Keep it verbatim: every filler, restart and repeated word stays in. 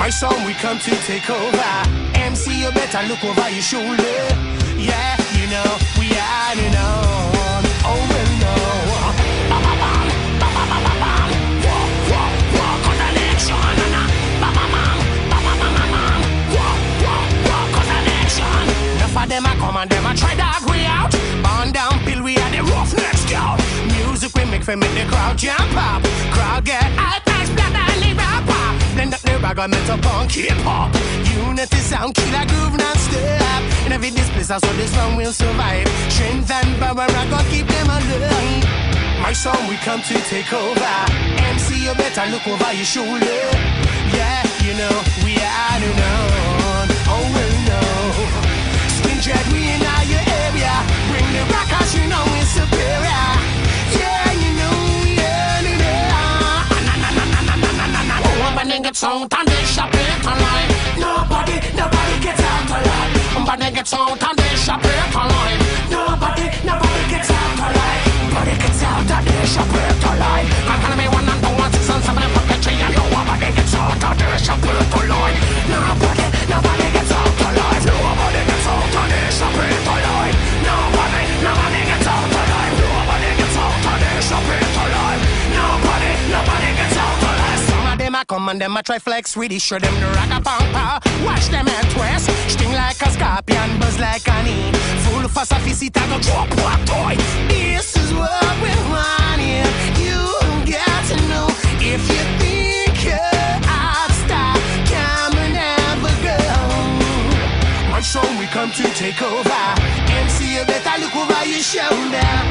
My song, we come to take over. M C, you better look over your shoulder. Yeah, you know, we are, you know. Oh, well, no. Ba-ba-bam, ba-ba-ba-ba-bam. Walk, walk, walk on the election. Ba-ba-bam, ba-ba-ba-ba-bam. Walk, walk, walk on the election. Enough of them a come and them a try to agree out. Burn down pill, we are the roughnecks, yo. Music we make for make the crowd jump up. Crowd get hype, nice, black and the rapper. Blend up the ragamuffin punk hip-hop. Unity sound, killer groove non-stop. In every this place, that's what this song will survive. Strength and power, I gotta keep them alive. My song, we come to take over. M C, you better look over your shoulder. Yeah, you know, we are the known. Oh, well, no. Skin dread, we in your area. Bring the rockers, you know it's superior. Yeah, you know, yeah, you know. Nobody gets out and they shop it online. Nobody, nobody gets out alive. Nobody gets out and they shop it online. Nobody, nobody gets out alive. Nobody gets out and they shop it alive. I'm gonna be one and two, one, six, and seven, and pocket tree. And nobody gets out and they shop it alive. Nobody, nobody gets out alive. Nobody gets out and they shop it alive. Nobody, nobody gets out alive. Nobody gets out and they shop it alive. Nobody, nobody gets out alive. Some of them a come and them a try flex with it. Show them the ragapampa. Watch them and twist. Sting like a scorpion, buzz like an e. Full for sophisticated, go drop what toy. This is what we want here. You got to know if you think you're out stop, come and never go. My song, we come to take over. M C, you better look over your shoulder.